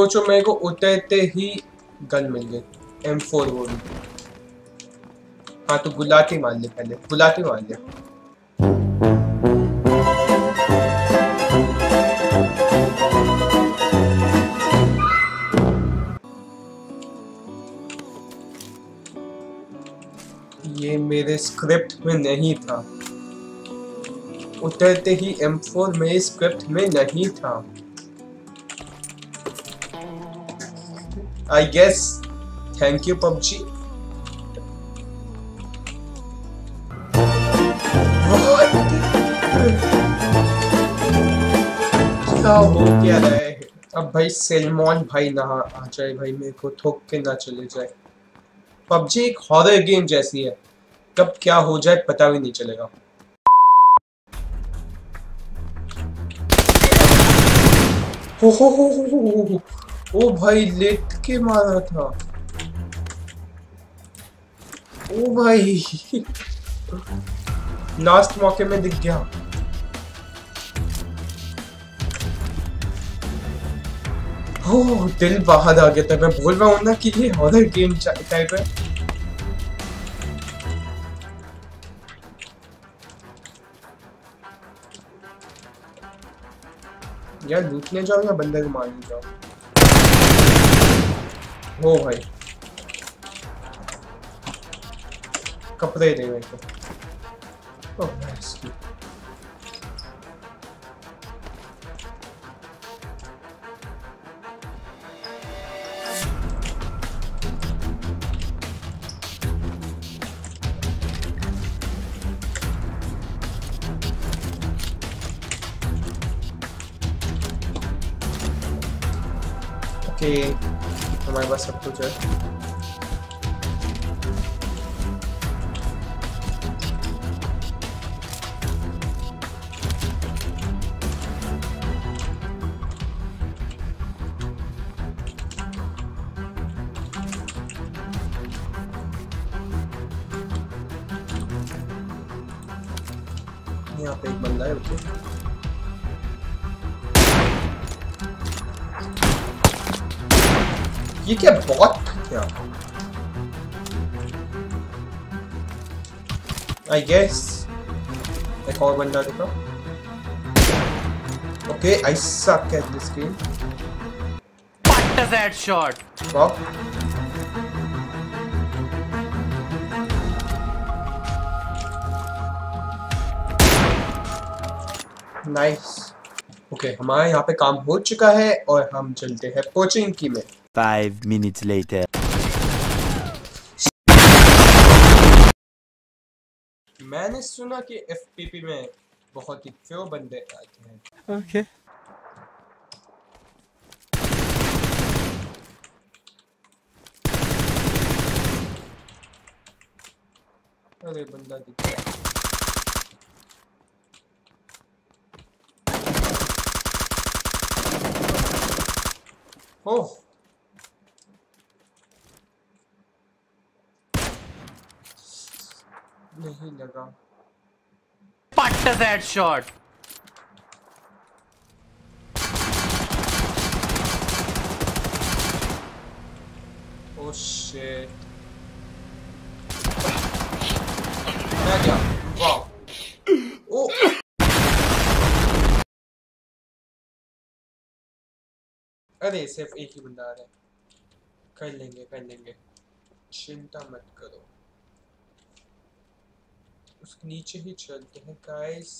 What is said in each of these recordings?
सोचो मेरे को उतरते ही गन मिल गई M4 वो भी। हाँ तो गुलाटी मार ले, पहले गुलाटी मार ले। ये मेरे स्क्रिप्ट में नहीं था, उतरते ही M4 मेरे स्क्रिप्ट में नहीं था। I guess thank you PUBG। क्या हो क्या रहा है? अब भाई सलमान भाई ना आ जाए भाई, मेरे को ठोक के ना चले जाए। PUBG एक हॉरर गेम जैसी है, कब क्या हो जाए पता भी नहीं चलेगा। हो ओ भाई लेट के मारा था। ओ भाई लास्ट मौके में दिख गया। हो दिल बाहर आ गया था। मैं बोल रहा हूँ ना कि ये हॉरर गेम टाइप है। यार लूटने जाओ या बंदे को मारने जाओ। हो भाई कपड़े दे मेरे को। Oh nice. ओके हमारे पास सब कुछ है। यहाँ पे एक बंदा है। ओके ये क्या बॉट क्या? I guess एक और बंदा दिखा। Okay, I suck at this game. What is that shot? Wow. Nice. Okay, हमारा यहाँ पे काम हो चुका है और हम चलते हैं कोचिंग की में। 5 minutes later. मैंने सुना कि FPP में बहुत ही फ्यो बंदे आते हैं। Okay. अरे बंदा दिख गया। ओह नहीं लगा। What is that shot? Oh shit। मैं क्या? वाह। ओ अरे सिर्फ एक ही बंदा आ रहा है। कर लेंगे चिंता मत करो। उसके नीचे ही चलते हैं गाइस।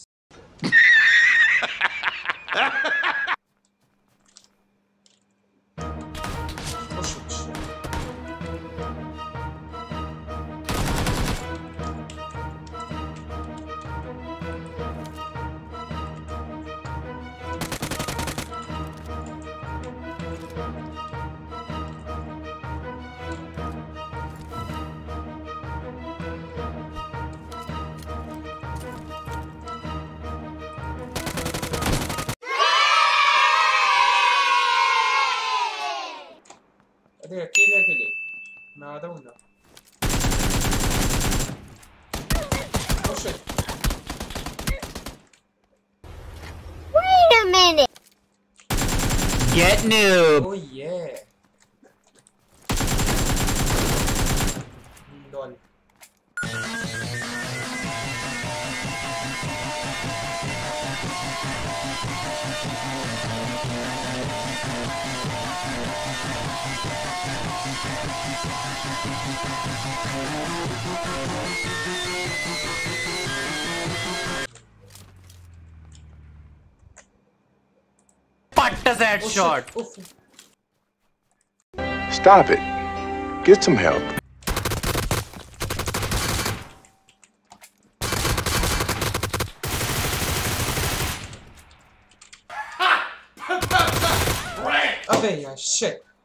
अरे अकेले मैं आ रहा हूँ ना। Oh shit। Wait a minute। Get noob. Oh yeah. Lol. Patta that Oh shot. shit. Oof. Stop it. Get some help. अबे यार shit.